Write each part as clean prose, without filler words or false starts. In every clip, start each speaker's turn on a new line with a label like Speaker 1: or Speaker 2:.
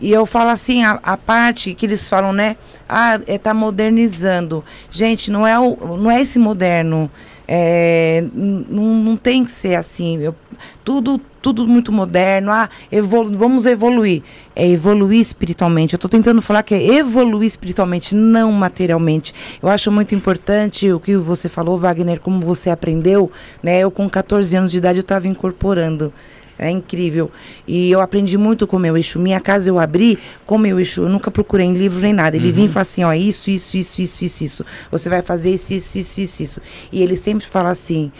Speaker 1: E eu falo assim, a parte que eles falam, né? Tá modernizando. Gente, não é esse moderno. Não tem que ser assim. Tudo muito moderno. Vamos evoluir. É evoluir espiritualmente. Eu estou tentando falar que é evoluir espiritualmente, não materialmente. Eu acho muito importante o que você falou, Wagner, como você aprendeu, né? Eu com 14 anos de idade eu estava incorporando. É incrível. E eu aprendi muito com o meu Exu. Minha casa eu abri com o meu Exu. Eu nunca procurei em livro nem nada. Ele vinha e fala assim, ó, isso. Você vai fazer isso. E ele sempre fala assim,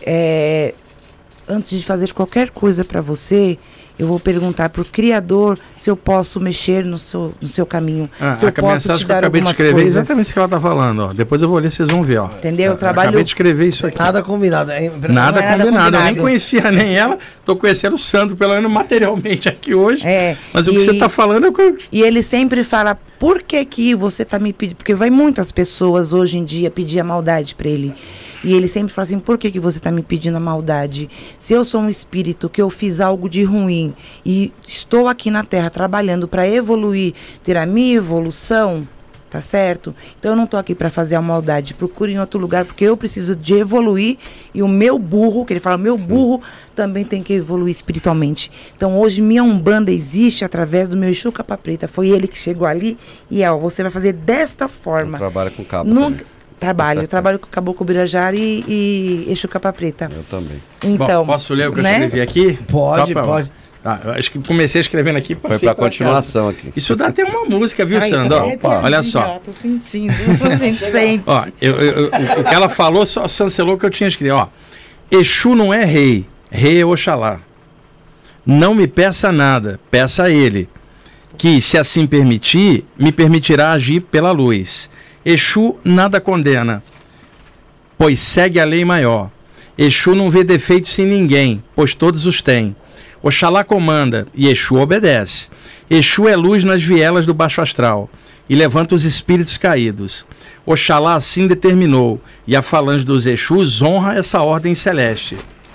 Speaker 1: antes de fazer qualquer coisa para você, eu vou perguntar pro Criador se eu posso mexer no seu caminho. Se eu posso te dar algumas coisas.
Speaker 2: Escrever exatamente isso que ela tá falando, ó. Depois eu vou ler, vocês vão ver, ó.
Speaker 1: Entendeu?
Speaker 2: Acabei de escrever isso aqui.
Speaker 3: Nada combinado.
Speaker 2: Nada combinado. Eu nem conhecia nem ela. Tô conhecendo o Sandro, pelo menos materialmente aqui hoje. Mas o que você tá falando é que...
Speaker 1: E ele sempre fala, por que você tá me pedindo? Porque vai muitas pessoas hoje em dia pedir a maldade para ele. E ele sempre fala assim, por que você está me pedindo a maldade? Se eu sou um espírito, que eu fiz algo de ruim e estou aqui na Terra trabalhando para evoluir, ter a minha evolução, tá certo? Então eu não estou aqui para fazer a maldade, procure em outro lugar, porque eu preciso de evoluir e o meu burro, que ele fala, meu burro também tem que evoluir espiritualmente. Então hoje minha Umbanda existe através do meu Exu Capa Preta, foi ele que chegou ali e você vai fazer desta forma.
Speaker 4: Trabalha com capa.
Speaker 1: Eu trabalho com Caboclo Birajara e Exu Capa Preta.
Speaker 4: Eu também.
Speaker 1: Então,
Speaker 2: bom, posso ler o que eu escrevi aqui?
Speaker 3: Pode.
Speaker 2: Acho que comecei escrevendo aqui.
Speaker 4: Foi pra continuação aqui.
Speaker 2: Isso dá até uma música, viu, Sandro? Olha só.
Speaker 1: Tô sentindo, a gente sente.
Speaker 2: Ó, o que ela falou só cancelou o que eu tinha escrito. Ó, Exu não é rei, rei é Oxalá. Não me peça nada, peça a ele, que, se assim permitir, me permitirá agir pela luz. Exu nada condena, pois segue a lei maior. Exu não vê defeitos em ninguém, pois todos os tem. Oxalá comanda e Exu obedece. Exu é luz nas vielas do baixo astral e levanta os espíritos caídos. Oxalá assim determinou e a falange dos Exus honra essa ordem celeste.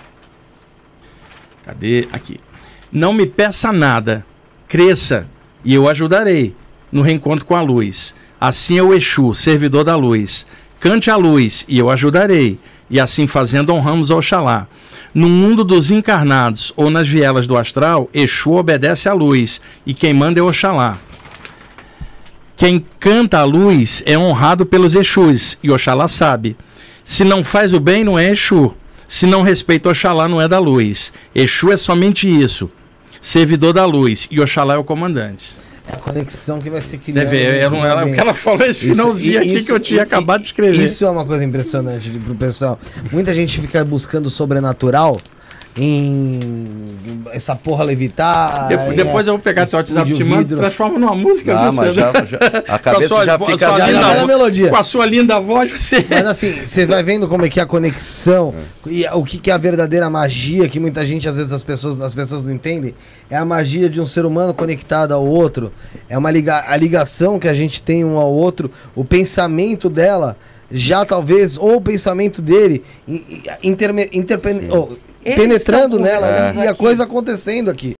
Speaker 2: Cadê? Aqui. Não me peça nada, cresça e eu ajudarei no reencontro com a luz. Assim é o Exu, servidor da luz. Cante a luz e eu ajudarei. E assim fazendo honramos ao Oxalá. No mundo dos encarnados ou nas vielas do astral, Exu obedece à luz e quem manda é Oxalá. Quem canta a luz é honrado pelos Exus e Oxalá sabe. Se não faz o bem, não é Exu. Se não respeita Oxalá, não é da luz. Exu é somente isso, servidor da luz, e Oxalá é o comandante.
Speaker 3: É a conexão que vai ser criada.
Speaker 2: O que ela falou esse finalzinho aqui que eu tinha acabado de escrever.
Speaker 3: Isso é uma coisa impressionante pro pessoal. Muita gente fica buscando o sobrenatural em essa porra levitar.
Speaker 2: Depois eu vou pegar teu WhatsApp e te mando, transforma numa música.
Speaker 4: Mas a cabeça já fica
Speaker 3: na melodia.
Speaker 2: Com a sua linda voz, você...
Speaker 3: Mas assim, você vai vendo como é que é a conexão e o que é a verdadeira magia, que muita gente, às vezes, as pessoas não entendem. É a magia de um ser humano conectado ao outro. É a ligação que a gente tem um ao outro. O pensamento dela, já talvez, ou o pensamento dele, penetrando nela e a coisa acontecendo aqui.